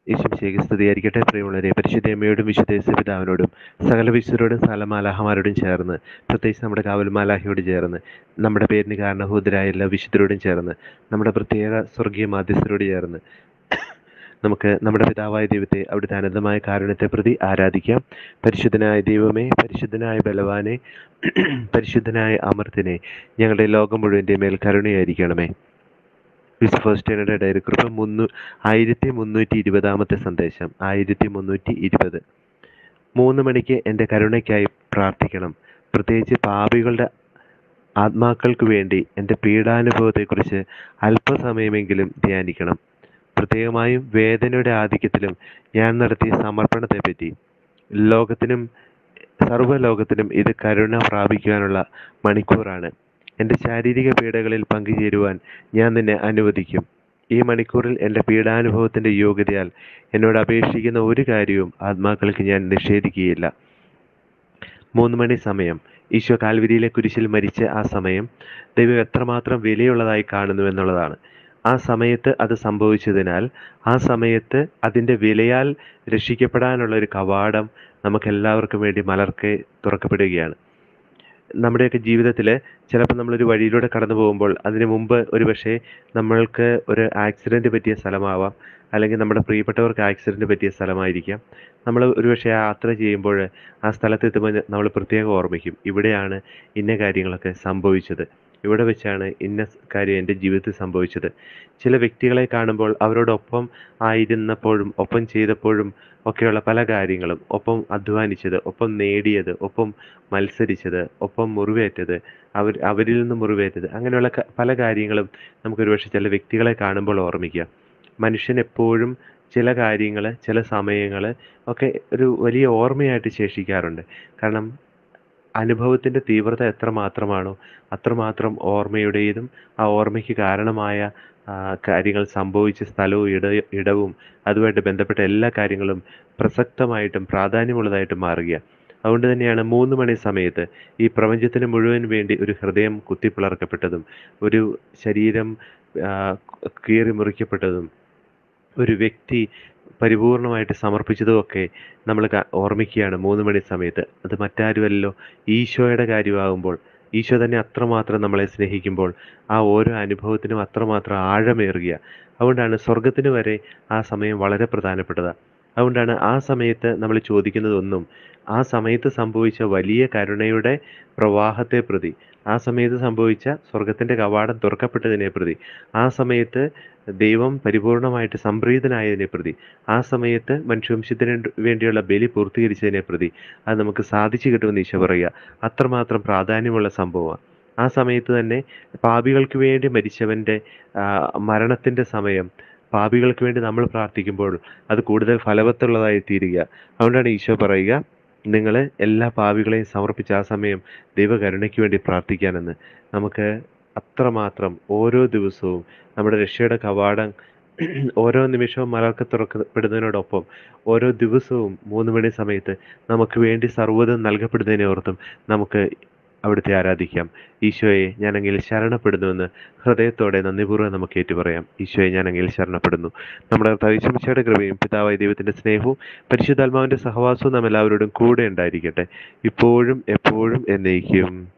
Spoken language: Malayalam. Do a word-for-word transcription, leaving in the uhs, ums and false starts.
ഈശോമിശിഹായ്ക്ക് സ്തുതിയായിരിക്കട്ടെ. പ്രിയമുള്ളവരെ, പരിശുദ്ധ അമ്മയോടും വിശുദ്ധ യേശുപിതാവിനോടും സകല വിശുദ്ധരോടും സകല മാലാഹമാരോടും ചേർന്ന്, പ്രത്യേകിച്ച് നമ്മുടെ കാവൽ മാലാഹയോട് ചേർന്ന്, നമ്മുടെ പേരിന് കാരണഭൂതരായ എല്ലാ വിശുദ്ധരോടും ചേർന്ന്, നമ്മുടെ പ്രത്യേക സ്വർഗീയ മാധ്യസ്ഥരോട് ചേർന്ന് നമുക്ക് നമ്മുടെ പിതാവായ ദൈവത്തെ അവിടുത്തെ അനന്തമായ കാരുണ്യത്തെ പ്രതി ആരാധിക്കാം. പരിശുദ്ധനായ ദൈവമേ, പരിശുദ്ധനായ ബലവാനെ, പരിശുദ്ധനായ അമർത്തിനെ, ഞങ്ങളുടെ ലോകം മുഴുവൻ്റെ മേൽ കരുണയായിരിക്കണമേ. വിശുദ്ധ ഫൗസ്റ്റീനയുടെ ഡയറി കുറിപ്പ് മുന്നൂ ആയിരത്തി മുന്നൂറ്റി ഇരുപതാമത്തെ സന്ദേശം. ആയിരത്തി മുന്നൂറ്റി ഇരുപത് മൂന്ന് മണിക്ക് എൻ്റെ കരുണയ്ക്കായി പ്രാർത്ഥിക്കണം. പ്രത്യേകിച്ച് പാപികളുടെ ആത്മാക്കൾക്ക് വേണ്ടി എൻ്റെ പീഡാനുഭവത്തെക്കുറിച്ച് അല്പസമയമെങ്കിലും ധ്യാനിക്കണം. പ്രത്യേകമായും വേദനയുടെ ആധിക്യത്തിലും ഞാൻ നടത്തിയ സമർപ്പണത്തെപ്പറ്റി. ലോകത്തിനും സർവ്വലോകത്തിനും ഇത് കരുണ പ്രാപിക്കുവാനുള്ള മണിക്കൂറാണ്. എൻ്റെ ശാരീരിക പീഡകളിൽ പങ്കുചേരുവാൻ ഞാൻ നിന്നെ അനുവദിക്കും. ഈ മണിക്കൂറിൽ എൻ്റെ പീഡാനുഭവത്തിൻ്റെ യോഗ്യതയാൽ എന്നോട് അപേക്ഷിക്കുന്ന ഒരു കാര്യവും ആത്മാക്കൾക്ക് ഞാൻ നിഷേധിക്കുകയില്ല. മൂന്ന് മണി സമയം. ഈശോ കാൽവരിയിലെ കുരിശിൽ മരിച്ച ആ സമയം ദൈവം എത്രമാത്രം വിലയുള്ളതായി കാണുന്നു എന്നുള്ളതാണ്. ആ സമയത്ത് അത് സംഭവിച്ചതിനാൽ ആ സമയത്ത് അതിൻ്റെ വിലയാൽ രക്ഷിക്കപ്പെടാനുള്ള ഒരു കവാടം നമുക്കെല്ലാവർക്കും വേണ്ടി മലർക്കെ തുറക്കപ്പെടുകയാണ്. നമ്മുടെയൊക്കെ ജീവിതത്തിൽ ചിലപ്പോൾ നമ്മളൊരു വഴിയിലൂടെ കടന്നു പോകുമ്പോൾ അതിന് മുമ്പ് ഒരു പക്ഷേ നമ്മൾക്ക് ഒരു ആക്സിഡൻറ്റ് പറ്റിയ സ്ഥലമാവാം, അല്ലെങ്കിൽ നമ്മുടെ പ്രിയപ്പെട്ടവർക്ക് ആക്സിഡൻറ്റ് പറ്റിയ സ്ഥലമായിരിക്കാം. നമ്മൾ ഒരുപക്ഷെ യാത്ര ചെയ്യുമ്പോൾ ആ സ്ഥലത്തെത്തുമ്പോൾ നമ്മൾ പ്രത്യേകം ഓർമ്മിക്കും, ഇവിടെയാണ് ഇന്ന കാര്യങ്ങളൊക്കെ സംഭവിച്ചത്, ഇവിടെ വെച്ചാണ് ഇന്ന കാര്യം എൻ്റെ ജീവിതത്തിൽ സംഭവിച്ചത്. ചില വ്യക്തികളെ കാണുമ്പോൾ അവരോടൊപ്പം ആയിരുന്നപ്പോഴും ഒപ്പം ചെയ്തപ്പോഴും ഒക്കെയുള്ള പല കാര്യങ്ങളും, ഒപ്പം അധ്വാനിച്ചത്, ഒപ്പം നേടിയത്, ഒപ്പം മത്സരിച്ചത്, ഒപ്പം മുറിവേറ്റത്, അവർ അവരിൽ നിന്ന് മുറിവേറ്റത്, അങ്ങനെയുള്ള പല കാര്യങ്ങളും നമുക്കൊരു പക്ഷേ ചില വ്യക്തികളെ കാണുമ്പോൾ ഓർമ്മിക്കാം. മനുഷ്യൻ എപ്പോഴും ചില കാര്യങ്ങൾ, ചില സമയങ്ങൾ ഒക്കെ ഒരു വലിയ ഓർമ്മയായിട്ട് ശേഷിക്കാറുണ്ട്. കാരണം അനുഭവത്തിൻ്റെ തീവ്രത എത്രമാത്രമാണോ അത്രമാത്രം ഓർമ്മയുടേതും ആ ഓർമ്മയ്ക്ക് കാരണമായ കാര്യങ്ങൾ സംഭവിച്ച സ്ഥലവും ഇട ഇടവും അതുമായിട്ട് ബന്ധപ്പെട്ട എല്ലാ കാര്യങ്ങളും പ്രസക്തമായിട്ടും പ്രാധാന്യമുള്ളതായിട്ടും മാറുക. അതുകൊണ്ട് തന്നെയാണ് മൂന്ന് മണി സമയത്ത് ഈ പ്രപഞ്ചത്തിന് മുഴുവൻ വേണ്ടി ഒരു ഹൃദയം കുത്തിപ്പിളർക്കപ്പെട്ടതും ഒരു ശരീരം കീറി മുറിക്കപ്പെട്ടതും ഒരു വ്യക്തി പരിപൂർണമായിട്ട് സമർപ്പിച്ചതുമൊക്കെ നമ്മൾ ഓർമ്മിക്കുകയാണ് മൂന്ന് മണി സമയത്ത്. അത് മറ്റാരുമല്ലോ, ഈശോയുടെ കാര്യമാകുമ്പോൾ, ഈശോ തന്നെ അത്രമാത്രം നമ്മളെ സ്നേഹിക്കുമ്പോൾ ആ ഓരോ അനുഭവത്തിനും അത്രമാത്രം ആഴമേറുക. അതുകൊണ്ടാണ് സ്വർഗത്തിന് വരെ ആ സമയം വളരെ പ്രധാനപ്പെട്ടതാണ്. അതുകൊണ്ടാണ് ആ സമയത്ത് നമ്മൾ ചോദിക്കുന്നതൊന്നും ആ സമയത്ത് സംഭവിച്ച വലിയ കരുണയുടെ പ്രവാഹത്തെ പ്രതി, ആ സമയത്ത് സംഭവിച്ച സ്വർഗത്തിൻ്റെ കവാടം തുറക്കപ്പെട്ടതിനെ പ്രതി, ആ സമയത്ത് ദൈവം പരിപൂർണമായിട്ട് സംപ്രീതനായതിനെ പ്രതി, ആ സമയത്ത് മനുഷ്യവംശത്തിന് വേണ്ടിയുള്ള ബലി പൂർത്തീകരിച്ചതിനെ പ്രതി അത് നമുക്ക് സാധിച്ചു കിട്ടുമെന്ന് ഈശോ പറയുക. അത്രമാത്രം പ്രാധാന്യമുള്ള സംഭവമാണ്. ആ സമയത്ത് തന്നെ പാപികൾക്ക് വേണ്ടി മരിച്ചവൻ്റെ മരണത്തിൻ്റെ സമയം പാപികൾക്ക് വേണ്ടി നമ്മൾ പ്രാർത്ഥിക്കുമ്പോൾ അത് കൂടുതൽ ഫലവത്തുള്ളതായി തീരുക. അതുകൊണ്ടാണ് ഈശോ പറയുക, നിങ്ങൾ എല്ലാ പാപികളെയും സമർപ്പിച്ച ആ സമയം ദൈവകരുണയ്ക്ക് വേണ്ടി പ്രാർത്ഥിക്കാനെന്ന്. നമുക്ക് അത്രമാത്രം ഓരോ ദിവസവും നമ്മുടെ രക്ഷയുടെ കവാടം ഓരോ നിമിഷവും മലർക്കെ തുറക്കപ്പെടുന്നതിനോടൊപ്പം ഓരോ ദിവസവും മൂന്ന് മണി സമയത്ത് നമുക്ക് വേണ്ടി സർവ്വതും നൽകപ്പെടുന്നതിനെ ഓർത്തും നമുക്ക് അവിടുത്തെ ആരാധിക്കാം. ഈശോയെ, ഞാൻ അങ്ങയിൽ ശരണപ്പെടുന്നുവെന്ന് ഹൃദയത്തോടെ നന്ദിപൂർവ്വം നമുക്ക് ഏറ്റുപറയാം. ഈശോയെ, ഞാൻ അങ്ങയിൽ ശരണപ്പെടുന്നു. നമ്മുടെ യേശുമിശിഹായുടെ കൃപയും പിതാവായ ദൈവത്തിൻ്റെ സ്നേഹവും പരിശുദ്ധാത്മാവിൻ്റെ സഹവാസവും നാം എല്ലാവരോടും കൂടെ ഉണ്ടായിരിക്കട്ടെ, ഇപ്പോഴും എപ്പോഴും എന്നേക്കും.